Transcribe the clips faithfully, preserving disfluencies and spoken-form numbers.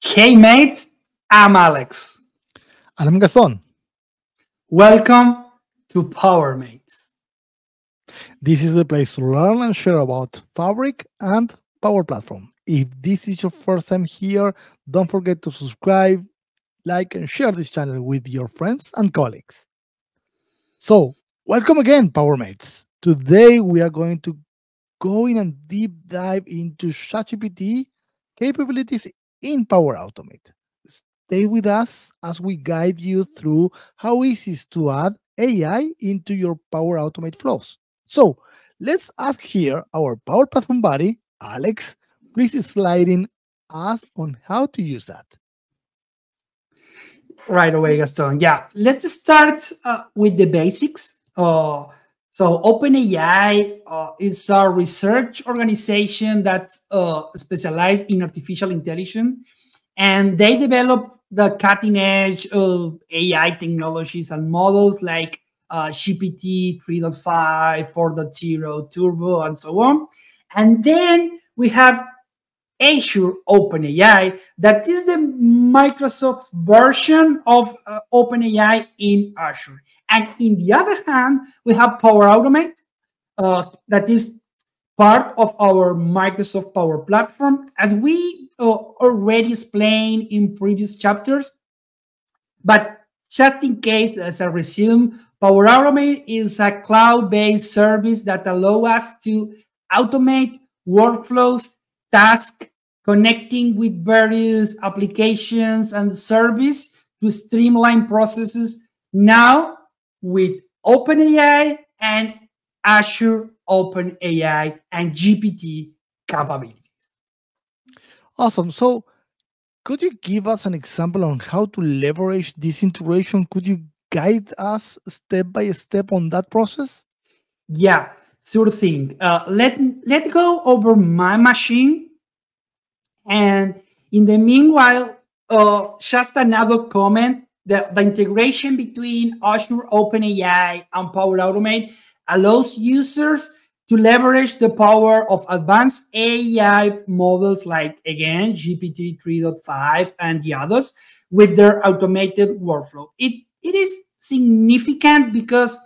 Hey mate, I'm Alex. And I'm Gaston. Welcome to Power Mates. This is the place to learn and share about Fabric and Power Platform. If this is your first time here, don't forget to subscribe, like, and share this channel with your friends and colleagues. So, welcome again, Power Mates. Today we are going to go in and deep dive into ChatGPT capabilities in Power Automate. Stay with us as we guide you through how easy it is to add A I into your Power Automate flows. So let's ask here our Power Platform buddy, Alex, please slide in us on how to use that. Right away, Gaston. Yeah, let's start uh, with the basics. Uh, so OpenAI uh, is a research organization that uh, specializes in artificial intelligence, and they develop the cutting edge of A I technologies and models like uh, G P T three point five, four point zero, Turbo, and so on. And then we have Azure OpenAI, that is the Microsoft version of uh, OpenAI in Azure. And in the other hand, we have Power Automate, uh, that is part of our Microsoft Power Platform. As we uh, already explained in previous chapters, but just in case, as a resume, Power Automate is a cloud-based service that allows us to automate workflows, tasks, connecting with various applications and service to streamline processes now with OpenAI and Azure OpenAI and G P T capabilities. Awesome. So could you give us an example on how to leverage this integration? Could you guide us step by step on that process? Yeah, sure thing. Uh, let, let's go over my machine. And in the meanwhile, uh, just another comment, the, the integration between Azure OpenAI and Power Automate allows users to leverage the power of advanced A I models like, again, G P T three point five and the others with their automated workflow. It, it is significant because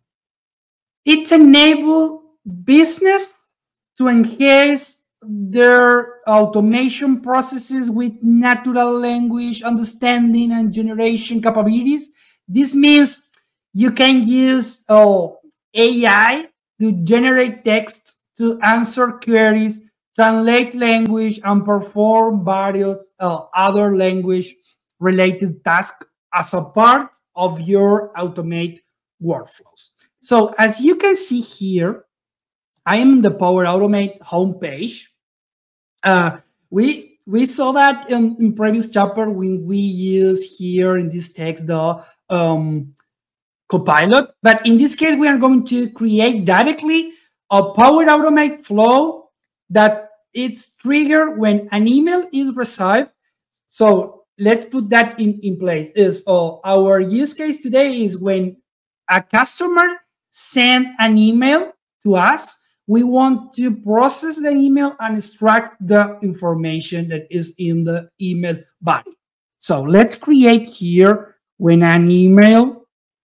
it enables business to enhance their automation processes with natural language understanding and generation capabilities. This means you can use oh, A I to generate text, to answer queries, translate language, and perform various uh, other language related tasks as a part of your automate workflows. So as you can see here, I am in the Power Automate homepage. Uh, we we saw that in, in previous chapter when we use here in this text the um, Copilot, but in this case we are going to create directly a Power Automate flow that it's triggered when an email is received. So let's put that in, in place. Is uh, our use case today is when a customer send an email to us, we want to process the email and extract the information that is in the email body. So let's create here when an email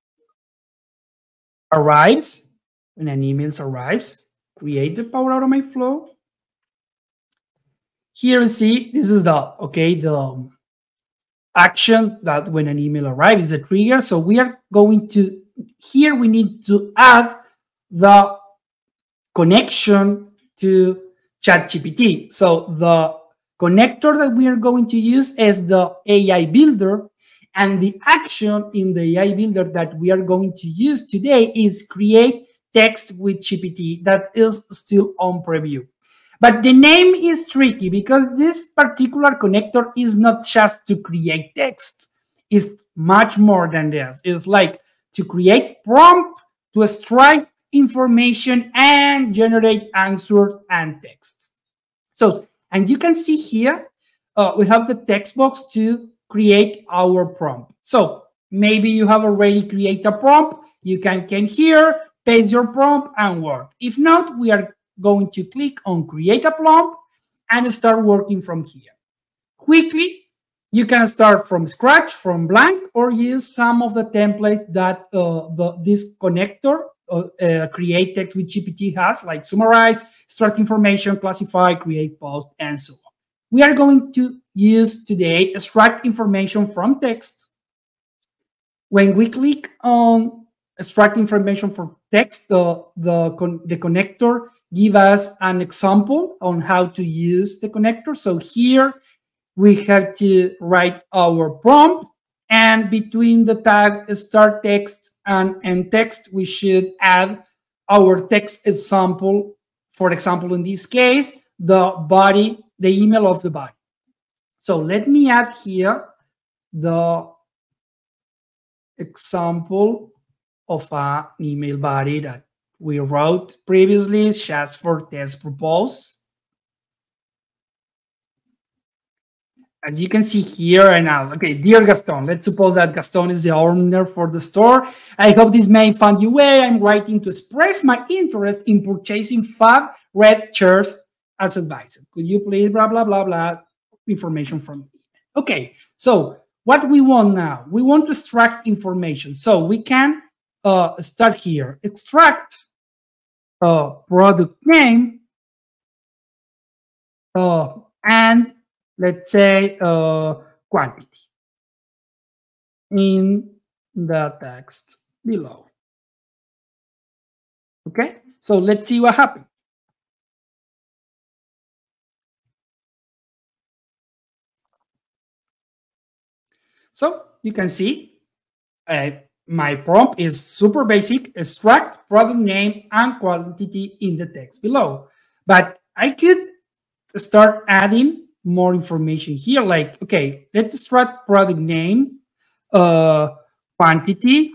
arrives, when an email arrives, create the Power Automate flow. Here you see, this is the, okay, the action that when an email arrives is a trigger. So we are going to, here we need to add the connection to ChatGPT. So the connector that we are going to use is the A I builder, and the action in the A I builder that we are going to use today is create text with G P T. That is still on preview. But the name is tricky because this particular connector is not just to create text. It's much more than this. It's like to create prompt, to extract information, and generate answers and text. So, and you can see here, uh, we have the text box to create our prompt. So maybe you have already created a prompt. You can come here, paste your prompt and work. If not, we are going to click on create a prompt and start working from here. Quickly, You can start from scratch, from blank, or use some of the templates that uh, the, this connector uh, uh, create text with G P T has, like summarize, extract information, classify, create post, and so on. We are going to use today extract information from text. When we click on extract information from text, the, the, con the connector give us an example on how to use the connector. So here, we have to write our prompt, and between the tag start text and end text, we should add our text example. For example, in this case, the body, the email of the body. So let me add here the example of an email body that we wrote previously, just for test purpose. As you can see here and now, okay, dear Gaston, let's suppose that Gaston is the owner for the store. I hope this may find you well. I'm writing to express my interest in purchasing five red shirts as advised. Could you please blah, blah, blah, blah, information from me. Okay, so what we want now, we want to extract information. So we can uh, start here, extract uh, product name uh, and let's say uh, quantity in the text below. Okay, so let's see what happens. So you can see uh, my prompt is super basic, extract product name and quantity in the text below. But I could start adding more information here, like, okay, let's extract product name, uh, quantity,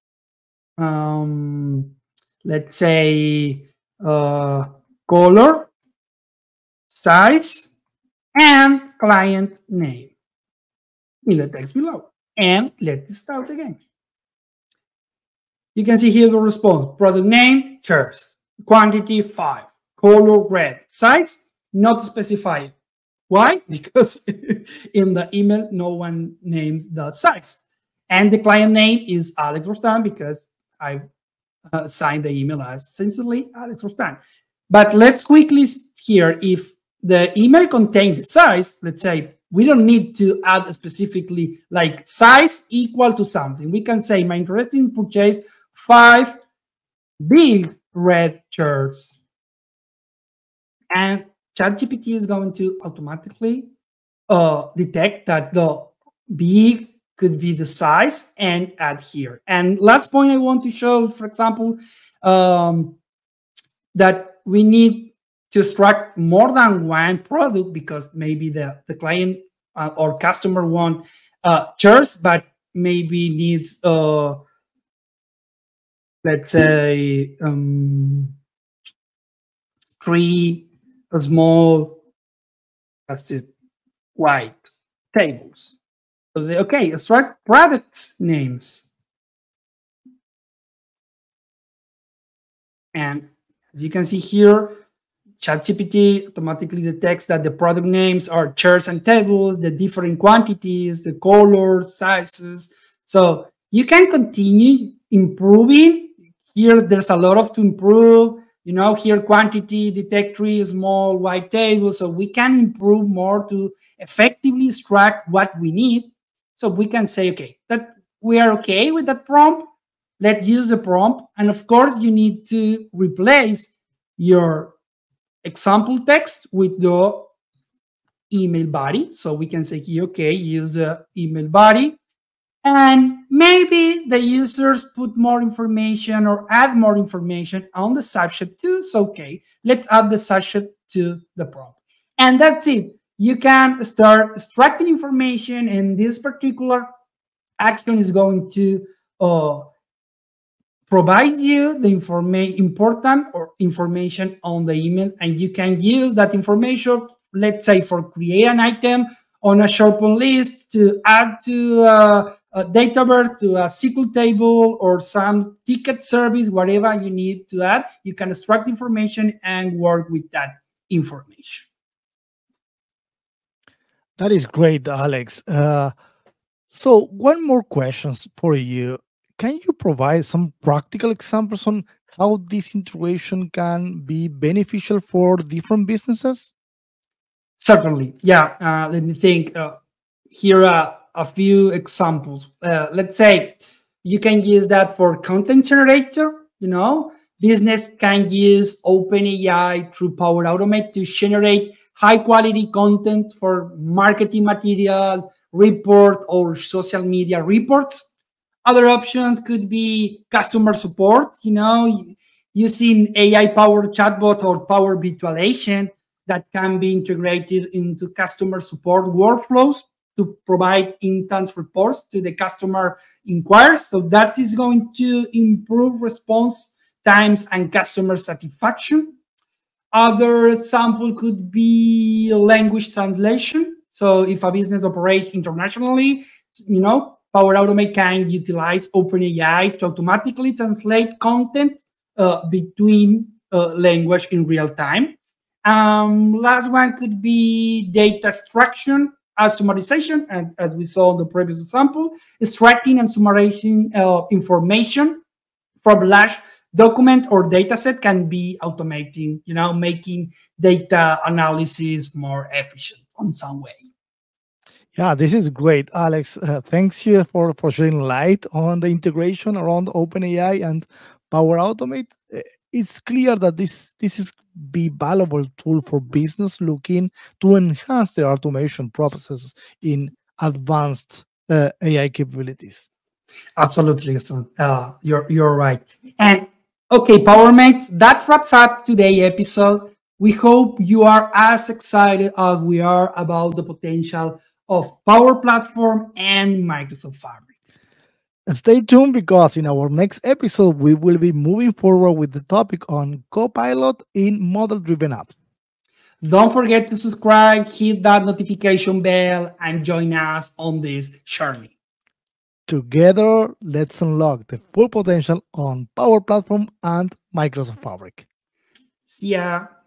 um, let's say uh, color, size, and client name in the text below. And let's start again. You can see here the response. Product name, shirts. Quantity, five. Color, red. Size, not specified. Why? Because in the email, no one names the size. And the client name is Alex Rostan because I uh, signed the email as sincerely Alex Rostan. But let's quickly here, if the email contains the size, let's say we don't need to add specifically like size equal to something. We can say my interest in purchase five big red shirts. And ChatGPT is going to automatically uh, detect that the big could be the size and add here. And last point I want to show, for example, um, that we need to extract more than one product because maybe the, the client uh, or customer want uh, shirts, but maybe needs, uh, let's say, um, three small, that's it, white tables. So say, okay, extract product names. And as you can see here, ChatGPT automatically detects that the product names are chairs and tables, the different quantities, the colors, sizes. So you can continue improving. Here, there's a lot of to improve. You know, here quantity, detect three small white tables. So we can improve more to effectively extract what we need. So we can say, okay, that we are okay with that prompt. Let's use the prompt. And of course, you need to replace your example text with the email body. So we can say here, okay, use the email body. And maybe the users put more information or add more information on the subject too. So, okay, let's add the subject to the prompt. And that's it. You can start extracting information, and this particular action is going to uh, provide you the informa- important or information on the email, and you can use that information, let's say, for create an item on a SharePoint list to add to uh, a database, to a S Q L table, or some ticket service, whatever you need to add. You can extract information and work with that information. That is great, Alex. Uh, so, one more question for you. Can you provide some practical examples on how this integration can be beneficial for different businesses? Certainly. Yeah. Uh, let me think. Uh, here are a few examples. Uh, let's say you can use that for content generator. You know, business can use OpenAI through Power Automate to generate high quality content for marketing material, report, or social media reports. Other options could be customer support, you know, using A I powered chatbot or power virtual agent that can be integrated into customer support workflows to provide instant reports to the customer inquiries. So that is going to improve response times and customer satisfaction. Other example could be language translation. So if a business operates internationally, you know, Power Automate can utilize OpenAI to automatically translate content uh, between uh, language in real time. Um, last one could be data extraction as summarization, and as we saw in the previous example, extracting and summarizing uh, information from large document or data set can be automating, you know, making data analysis more efficient on some way. Yeah, this is great, Alex. Uh, thanks you for, for shedding light on the integration around OpenAI and Power Automate. Uh, It's clear that this this is be valuable tool for business looking to enhance their automation processes in advanced uh, A I capabilities. Absolutely, son. Uh, you're you're right. And okay, PowerMates, that wraps up today's episode. We hope you are as excited as we are about the potential of Power Platform and Microsoft Fabric. And stay tuned because in our next episode, we will be moving forward with the topic on Copilot in model driven apps. Don't forget to subscribe, hit that notification bell, and join us on this journey. Together, let's unlock the full potential on Power Platform and Microsoft Fabric. See ya.